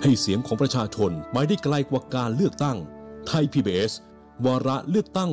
ให้เสียงของประชาชนไปได้ไกลกว่าการเลือกตั้งไทย PBS วาระเลือกตั้ง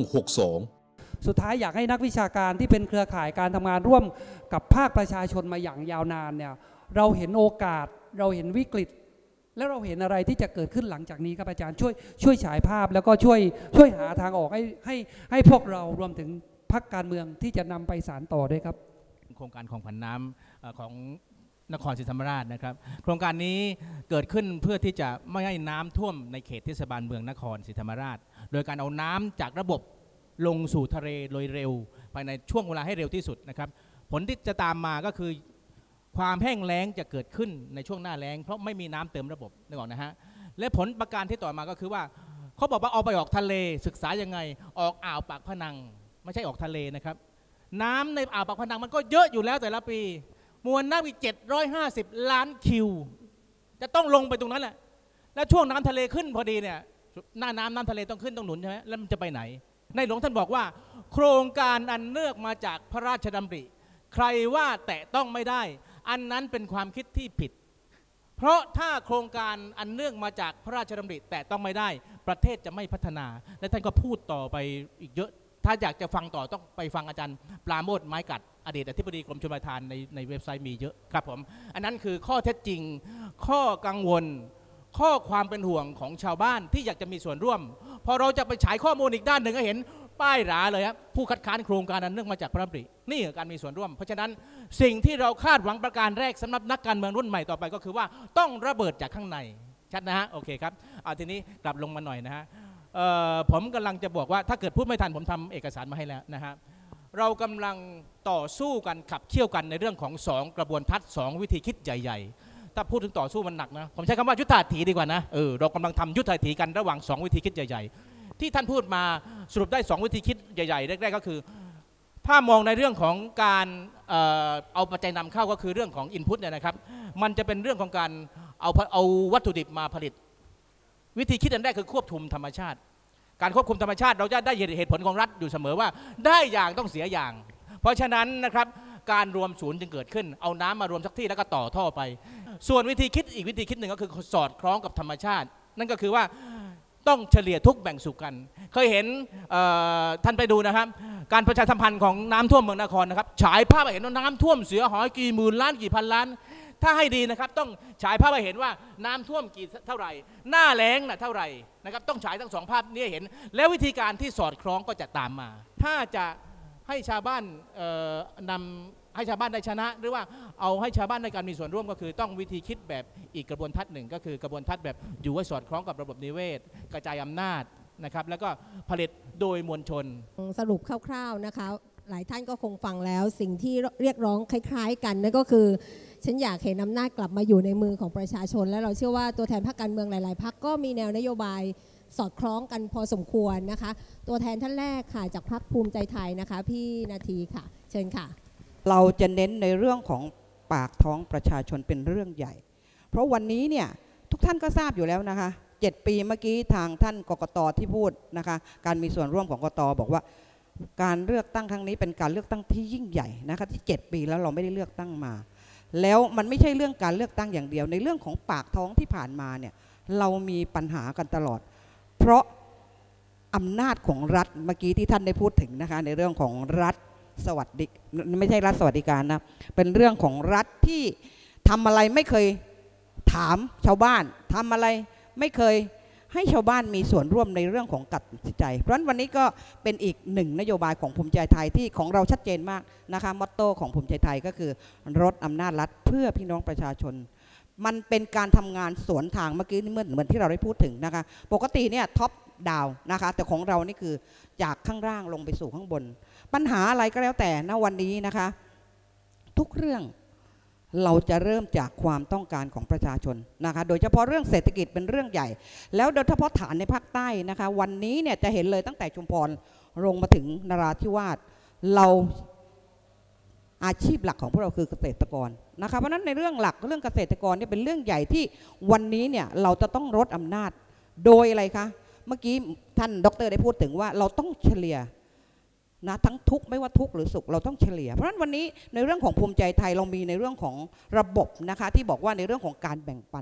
62 สุดท้ายอยากให้นักวิชาการที่เป็นเครือข่ายการทำงานร่วมกับภาคประชาชนมาอย่างยาวนานเนี่ยเราเห็นโอกาสเราเห็นวิกฤตแล้วเราเห็นอะไรที่จะเกิดขึ้นหลังจากนี้ครับอาจารย์ช่วยฉายภาพแล้วก็ช่วยหาทางออกให้พวกเรารวมถึงพรรคการเมืองที่จะนำไปสานต่อด้วยครับโครงการของผันน้ำของนครศรีธรรมราชนะครับโครงการนี้เกิดขึ้นเพื่อที่จะไม่ให้น้ำท่วมในเขตเทศบาลเมืองนครศรีธรรมราชโดยการเอาน้ำจากระบบลงสู่ทะเลโดยเร็วภายในช่วงเวลาให้เร็วที่สุดนะครับผลที่จะตามมาก็คือความแห้งแล้งจะเกิดขึ้นในช่วงหน้าแล้งเพราะไม่มีน้ำเติมระบบนึกออกนะฮะและผลประการที่ต่อมาก็คือว่าเขาบอกว่าเอาไปออกทะเลศึกษายังไงออกอ่าวปากพนังไม่ใช่ออกทะเลนะครับน้ำในอ่าวปากพนังมันก็เยอะอยู่แล้วแต่ละปีมวลน้ำอีก750 ล้านคิวจะต้องลงไปตรงนั้นแหละและช่วงน้ำทะเลขึ้นพอดีเนี่ยหน้าน้ำทะเลต้องขึ้นต้องหนุนใช่ไหมแล้วมันจะไปไหนในหลวงท่านบอกว่าโครงการอันเนื่องมาจากพระราชดำริใครว่าแตะต้องไม่ได้อันนั้นเป็นความคิดที่ผิดเพราะถ้าโครงการอันเนื่องมาจากพระราชดำริแตะต้องไม่ได้ประเทศจะไม่พัฒนาและท่านก็พูดต่อไปอีกเยอะถ้าอยากจะฟังต่อต้องไปฟังอาจารย์ปราโมทย์ไม้กัดอดีตอธิบดีกรมชลประทานในเว็บไซต์มีเยอะครับผมอันนั้นคือข้อเท็จจริงข้อกังวลข้อความเป็นห่วงของชาวบ้านที่อยากจะมีส่วนร่วมพอเราจะไปฉายข้อมูลอีกด้านหนึ่งก็เห็นป้ายหราเลยครับผู้คัดค้านโครงการนั้นเนื่องมาจากพระราชดำรินี่คือการมีส่วนร่วมเพราะฉะนั้นสิ่งที่เราคาดหวังประการแรกสำหรับนักการเมืองรุ่นใหม่ต่อไปก็คือว่าต้องระเบิดจากข้างในชัดนะฮะโอเคครับทีนี้กลับลงมาหน่อยนะฮะผมกำลังจะบอกว่าถ้าเกิดพูดไม่ทันผมทำเอกสารมาให้แล้วนะฮะเรากำลังต่อสู้กันขับเคี่ยวกันในเรื่องของ2กระบวนทัศน์2วิธีคิดใหญ่ๆถ้าพูดถึงต่อสู้มันหนักนะผมใช้คำว่ายุทธาถีดีกว่านะเรากำลังทำยุทธาถีกันระหว่าง2วิธีคิดใหญ่ๆที่ท่านพูดมาสรุปได้2วิธีคิดใหญ่ๆแรกๆก็คือถ้ามองในเรื่องของการเอาปัจจัยนำเข้าก็คือเรื่องของอินพุตเนี่ยนะครับมันจะเป็นเรื่องของการเอาวัตถุดิบมาผลิตวิธีคิดอันแรกคือควบคุมธรรมชาติการควบคุมธรรมชาติเราจะได้เหตุผลของรัฐอยู่เสมอว่าได้อย่างต้องเสียอย่างเพราะฉะนั้นนะครับการรวมศูนย์จึงเกิดขึ้นเอาน้ำมารวมสักที่แล้วก็ต่อท่อไปส่วนวิธีคิดอีกวิธีคิดหนึ่งก็คือสอดคล้องกับธรรมชาตินั่นก็คือว่าต้องเฉลี่ยทุกแบ่งสุขกันเคยเห็นท่านไปดูนะครับการประชาสัมพันธ์ของน้ำท่วมเมืองนครนะครับฉายภาพให้เห็นว่าน้ำท่วมเสียหายกี่หมื่นล้านกี่พันล้านถ้าให้ดีนะครับต้องฉายภาพให้เห็นว่าน้ำท่วมกี่เท่าไหร่หน้าแล้งเท่าไหร่นะครับต้องฉายทั้ง2ภาพนี้เห็นแล้ววิธีการที่สอดคล้องก็จะตามมาถ้าจะให้ชาวบ้านนำให้ชาวบ้านได้ชนะหรือว่าเอาให้ชาวบ้านในการมีส่วนร่วมก็คือต้องวิธีคิดแบบอีกกระบวนทัศน์หนึ่งก็คือกระบวนทัศน์แบบอยู่ให้สอดคล้องกับระบบนิเวศกระจายอำนาจนะครับแล้วก็ผลิตโดยมวลชนสรุปคร่าวๆนะคะหลายท่านก็คงฟังแล้วสิ่งที่เรียกร้องคล้ายๆกันนั่นก็คือฉันอยากเห็นอำนาจกลับมาอยู่ในมือของประชาชนและเราเชื่อว่าตัวแทนพรรคการเมืองหลายๆพรรคก็มีแนวนโยบายสอดคล้องกันพอสมควรนะคะตัวแทนท่านแรกค่ะจากพรรคภูมิใจไทยนะคะพี่นาทีค่ะเชิญค่ะเราจะเน้นในเรื่องของปากท้องประชาชนเป็นเรื่องใหญ่เพราะวันนี้เนี่ยทุกท่านก็ทราบอยู่แล้วนะคะ7 ปีเมื่อกี้ทางท่านกกต.ที่พูดนะคะการมีส่วนร่วมของกกต.บอกว่าการเลือกตั้งครั้งนี้เป็นการเลือกตั้งที่ยิ่งใหญ่นะคะที่7 ปีแล้วเราไม่ได้เลือกตั้งมาแล้วมันไม่ใช่เรื่องการเลือกตั้งอย่างเดียวในเรื่องของปากท้องที่ผ่านมาเนี่ยเรามีปัญหากันตลอดเพราะอำนาจของรัฐเมื่อกี้ที่ท่านได้พูดถึงนะคะในเรื่องของรัฐสวัสดิไม่ใช่รัฐสวัสดิการนะเป็นเรื่องของรัฐที่ทำอะไรไม่เคยถามชาวบ้านทำอะไรไม่เคยให้ชาวบ้านมีส่วนร่วมในเรื่องของการตัดสินใจเพราะฉะนั้นวันนี้ก็เป็นอีกหนึ่งนโยบายของภูมิใจไทยที่ของเราชัดเจนมากนะคะมอตโต้ของภูมิใจไทยก็คือลดอำนาจรัฐเพื่อพี่น้องประชาชนมันเป็นการทำงานสวนทางเมื่อกี้เหมือนที่เราได้พูดถึงนะคะปกติเนี่ยท็อปดาวนะคะแต่ของเรานี่คือจากข้างล่างลงไปสู่ข้างบนปัญหาอะไรก็แล้วแต่ณวันนี้นะคะทุกเรื่องเราจะเริ่มจากความต้องการของประชาชนนะคะโดยเฉพาะเรื่องเศรษฐกิจเป็นเรื่องใหญ่แล้วโดยเฉพาะฐานในภาคใต้นะคะวันนี้เนี่ยจะเห็นเลยตั้งแต่ชุมพรลงมาถึงนราธิวาสเราอาชีพหลักของพวกเราคือเกษตรกรนะคะเพราะนั้นในเรื่องหลักเรื่องเกษตรกรเนี่ยเป็นเรื่องใหญ่ที่วันนี้เนี่ยเราจะต้องลดอำนาจโดยอะไรคะเมื่อกี้ท่านดร.ได้พูดถึงว่าเราต้องเฉลี่ยนะทั้งทุกไม่ว่าทุกหรือสุขเราต้องเฉลี่ยเพราะฉะนั้นวันนี้ในเรื่องของภูมิใจไทยเรามีในเรื่องของระบบนะคะที่บอกว่าในเรื่องของการแบ่งปัน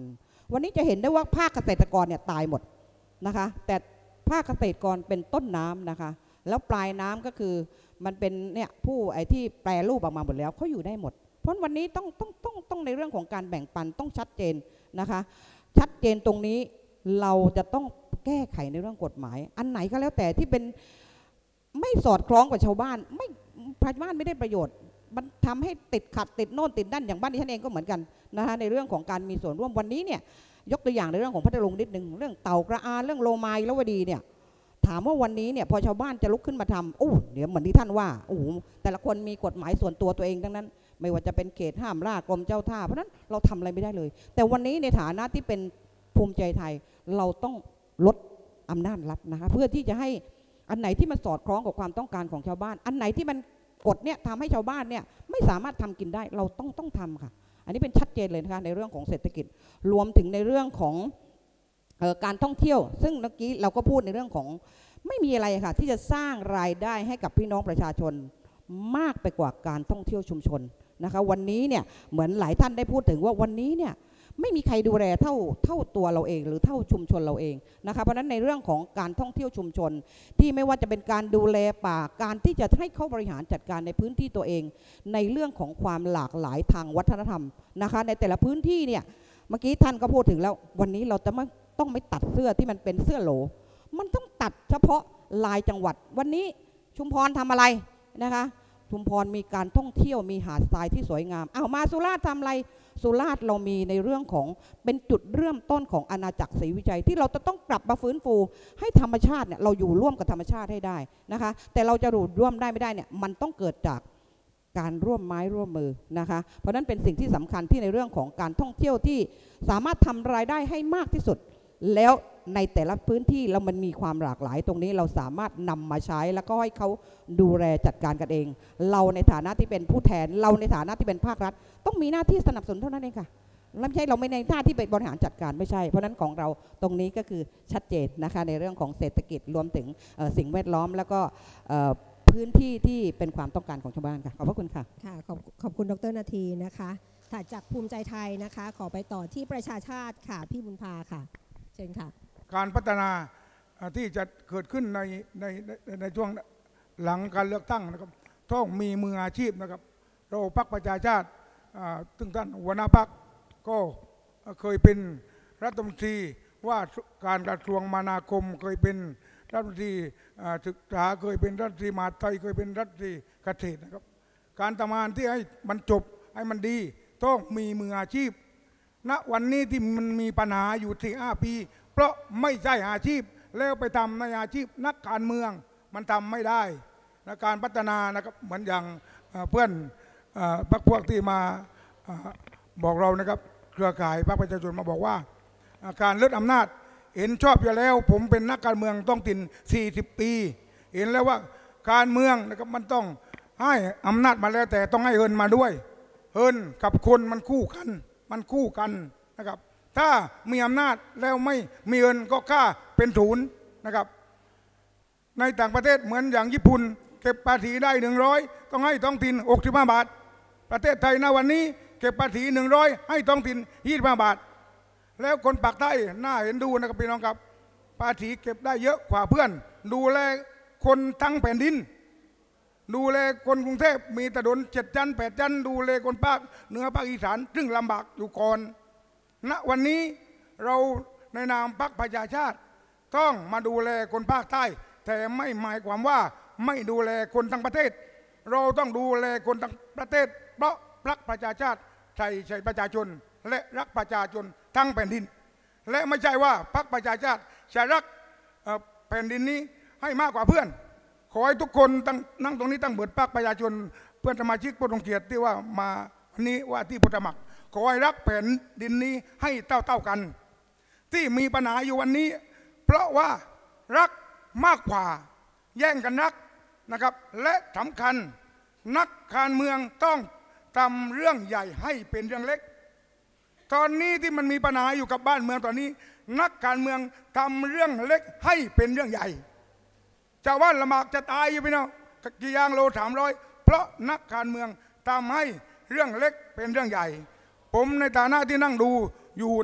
วันนี้จะเห็นได้ว่าภาคเกษตรกรเนี่ยตายหมดนะคะแต่ภาคเกษตรกรเป็นต้นน้ำนะคะแล้วปลายน้ำก็คือมันเป็นเนี่ยผู้ไอ้ที่แปรรูปออกมาหมดแล้วเขาอยู่ได้หมดเพราะวันนี้ต้องในเรื่องของการแบ่งปันต้องชัดเจนนะคะชัดเจนตรงนี้เราจะต้องแก้ไขในเรื่องกฎหมายอันไหนก็แล้วแต่ที่เป็นไม่สอดคล้องกับชาวบ้านไม่ชาวบ้านไม่ได้ประโยชน์มันทำให้ติดขัดติดโน่นติดนั่นอย่างบ้านที่ฉันเองก็เหมือนกันนะคะในเรื่องของการมีส่วนร่วมวันนี้เนี่ยยกตัวอย่างในเรื่องของพัทลุงนิดนึงเรื่องเต่ากระอาเรื่องโลมาและวดีเนี่ยถามว่าวันนี้เนี่ยพอชาวบ้านจะลุกขึ้นมาทำเดี๋ยวเหมือนที่ท่านว่าแต่ละคนมีกฎหมายส่วนตัวเองทั้งนั้นไม่ว่าจะเป็นเขตห้ามล่ากรมเจ้าท่าเพราะนั้นเราทำอะไรไม่ได้เลยแต่วันนี้ในฐานะที่เป็นภูมิใจไทยเราต้องลดอำนาจรัฐนะคะเพื่อที่จะให้อันไหนที่มันสอดคล้องกับความต้องการของชาวบ้านอันไหนที่มันกฎเนี่ยทำให้ชาวบ้านเนี่ยไม่สามารถทำกินได้เราต้องทำค่ะอันนี้เป็นชัดเจนเลยนะคะในเรื่องของเศรษฐกิจรวมถึงในเรื่องของการท่องเที่ยวซึ่งเมื่อกี้เราก็พูดในเรื่องของไม่มีอะไรค่ะที่จะสร้างรายได้ให้กับพี่น้องประชาชนมากไปกว่าการท่องเที่ยวชุมชนนะคะวันนี้เนี่ยเหมือนหลายท่านได้พูดถึงว่าวันนี้เนี่ยไม่มีใครดูแลเท่าตัวเราเองหรือเท่าชุมชนเราเองนะคะเพราะฉะนั้นในเรื่องของการท่องเที่ยวชุมชนที่ไม่ว่าจะเป็นการดูแลป่าการที่จะให้เขาบริหารจัดการในพื้นที่ตัวเองในเรื่องของความหลากหลายทางวัฒนธรรมนะคะในแต่ละพื้นที่เนี่ยเมื่อกี้ท่านก็พูดถึงแล้ววันนี้เราจะต้องไม่ตัดเสื้อที่มันเป็นเสื้อโหลมันต้องตัดเฉพาะลายจังหวัดวันนี้ชุมพรทำอะไรนะคะชุมพรมีการท่องเที่ยวมีหาดทรายที่สวยงามมาสุราษฎร์ทำอะไรสุราษฎร์เรามีในเรื่องของเป็นจุดเริ่มต้นของอาณาจักรศรีวิชัยที่เราจะต้องกลับมาฟื้นฟูให้ธรรมชาติเนี่ยเราอยู่ร่วมกับธรรมชาติให้ได้นะคะแต่เราจะอยู่ร่วมได้ไม่ได้เนี่ยมันต้องเกิดจากการร่วมไม้ร่วมมือนะคะเพราะนั้นเป็นสิ่งที่สำคัญที่ในเรื่องของการท่องเที่ยวที่สามารถทำรายได้ให้มากที่สุดแล้วในแต่ละพื้นที่เรามันมีความหลากหลายตรงนี้เราสามารถนำมาใช้แล้วก็ให้เขาดูแลจัดการกันเองเราในฐานะที่เป็นผู้แทนเราในฐานะที่เป็นภาครัฐต้องมีหน้าที่สนับสนุนเท่านั้นเองค่ะไม่ใช่เราไม่ในหน้าที่ไปบริหารจัดการไม่ใช่เพราะนั้นของเราตรงนี้ก็คือชัดเจนนะคะในเรื่องของเศรษฐกิจรวมถึงสิ่งแวดล้อมแล้วก็พื้นที่ที่เป็นความต้องการของชาวบ้านค่ะขอบพระคุณค่ะค่ะขอบคุณดร.นาทีนะคะถัดจากภูมิใจไทยนะคะขอไปต่อที่ประชาชาติค่ะพี่บุญพาค่ะเชิญค่ะการพัฒนาที่จะเกิดขึ้นในช่วงหลังการเลือกตั้งนะครับต้องมีมืออาชีพนะครับเราพรรคประชาชาติซึ่งท่านหัวหน้าพรรคก็เคยเป็นรัฐมนตรีว่าการกระทรวงคมนาคมเคยเป็นรัฐมนตรีศึกษาเคยเป็นรัฐมนตรีมหาดไทยเคยเป็นรัฐมนตรีเกษตรนะครับการทำงานที่ให้มันจบให้มันดีต้องมีมืออาชีพณวันนี้ที่มันมีปัญหาอยู่ที่5 ปีเพราะไม่ใช่อาชีพแล้วไปทำในอาชีพนักการเมืองมันทำไม่ได้นะการพัฒนานะครับเหมือนอย่างเพื่อนพรรคพวกที่มาบอกเรานะครับเครือข่ายพรรคประชาชนมาบอกว่าการลดอำนาจเห็นชอบอยู่แล้วผมเป็นนักการเมืองต้องติด40 ปีเห็นแล้วว่าการเมืองนะครับมันต้องให้อำนาจมาแล้วแต่ต้องให้เงินมาด้วยเงินกับคนมันคู่กันนะครับถ้ามีอำนาจแล้วไม่มีเงินก็ค่าเป็นศูนย์นะครับในต่างประเทศเหมือนอย่างญี่ปุ่นเก็บภาษีได้100ต้องให้ท้องถิ่น65 บาทประเทศไทยณวันนี้เก็บภาษี100ให้ท้องถิ่น25 บาทแล้วคนปากใต้น่าเห็นดูนะครับพี่น้องครับภาษีเก็บได้เยอะกว่าเพื่อนดูแลคนทั้งแผ่นดินดูแลคนกรุงเทพมีถนน7 ชั้น 8 ชั้นดูแลคนภาคเหนือภาคอีสานซึ่งลำบากอยู่ก่อนณวันนี้เราในนามพรรคประชาชาติต้องมาดูแลคนภาคใต้แต่ไม่หมายความว่าไม่ดูแลคนทั้งประเทศเราต้องดูแลคนทั้งประเทศเพราะพรรคประชาชาติใช่ประชาชนและรักประชาชนทั้งแผ่นดินและไม่ใช่ว่าพรรคประชาชาติจะรักแผ่นดินนี้ให้มากกว่าเพื่อนขอให้ทุกคนนั่งตรงนี้ตั้งเบิดพรรคประชาชนเพื่อนสมาชิกผู้ทรงเกียรติที่ว่ามาวันนี้ว่าที่ผู้สมัครขอให้รักแผ่นดินนี้ให้เท่ากันที่มีปัญหาอยู่วันนี้เพราะว่ารักมากกว่าแย่งกันรักนะครับและสำคัญนักการเมืองต้องทำเรื่องใหญ่ให้เป็นเรื่องเล็กตอนนี้ที่มันมีปัญหาอยู่กับบ้านเมืองตอนนี้นักการเมืองทำเรื่องเล็กให้เป็นเรื่องใหญ่ชาวบ้านลำบากจะตายอยู่พี่น้องกี่ยางโล300เพราะนักการเมืองทำให้เรื่องเล็กเป็นเรื่องใหญ่ผมในฐานะที่นั่งดูอยู่นะครับ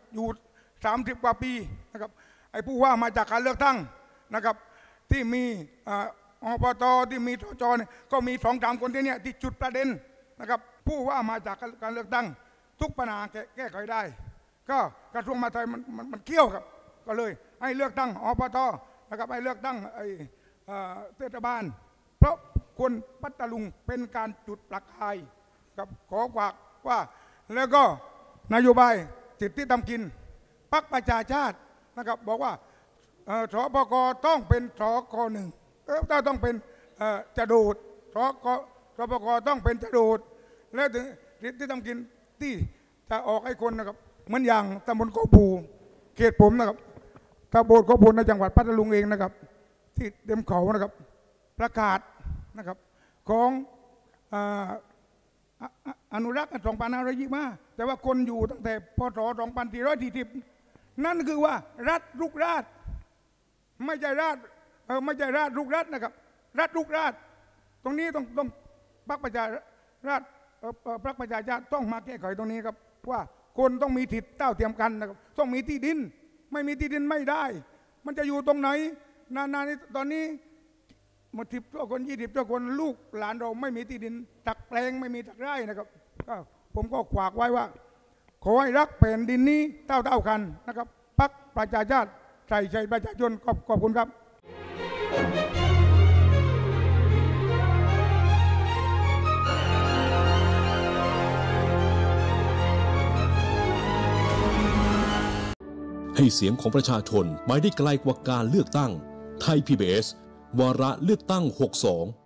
อยู่30 กว่าปีนะครับไอ้ผู้ว่ามาจากการเลือกตั้งนะครับที่มีอบตที่มีสจเนี่ยก็มี2-3 คนที่เนี่ยที่จุดประเด็นนะครับผู้ว่ามาจากการเลือกตั้งทุกปัญหาแก้ไขได้ก็กระทรวงมหาดไทยมันเกี่ยวครับก็เลยให้เลือกตั้งอบตนะครับให้เลือกตั้งเทศบาลเพราะคนพัทลุงเป็นการจุดประกายกับขอฝากว่าแล้วก็นโยบายสิทธิทำกินพรรคประชาชาตินะครับบอกว่าสปกต้องเป็นสก1ต้องเป็นจะดูดสปกต้องเป็นจะดูดแล้วถึงสิทธิทำกินที่จะออกให้คนนะครับเหมือนอย่างตำบลโกปูเขตผมนะครับตำบลโกปูในจังหวัดพัทลุงเองนะครับที่เต็มเขานะครับประกาศนะครับของอนุรักษ์2525แต่ว่าคนอยู่ตั้งแต่พศ2440นั่นคือว่ารัฐลุกราชไม่ใช่ราชลุกรัฐนะครับรัฐลุกราชตรงนี้ต้องพรรคประชาชาติต้องมาแก้ไขตรงนี้ครับว่าคนต้องมีสิทธิเท่าเทียมกันนะครับต้องมีที่ดินไม่มีที่ดินไม่ได้มันจะอยู่ตรงไหนนานๆตอนนี้หมด10 ตัวคน20 ตัวคนลูกหลานเราไม่มีที่ดินตักแปลงไม่มีตักไร่นะครับก็ผมก็ฝากไว้ว่าขอให้รักแผ่นดินนี้เท่ากันนะครับพรรคประชาชาติใส่ใจประชาชนขอบคุณครับให้เสียงของประชาชนไปได้ไกลกว่าการเลือกตั้งไทย PBS วาระเลือกตั้ง 62